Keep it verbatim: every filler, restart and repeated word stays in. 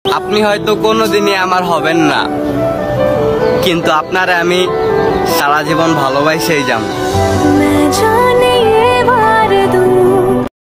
আপনি হয়তো কোনোদিনই আমার হবেন না, কিন্তু আপনারে আমি সারা জীবন ভালোবাসেই যাব।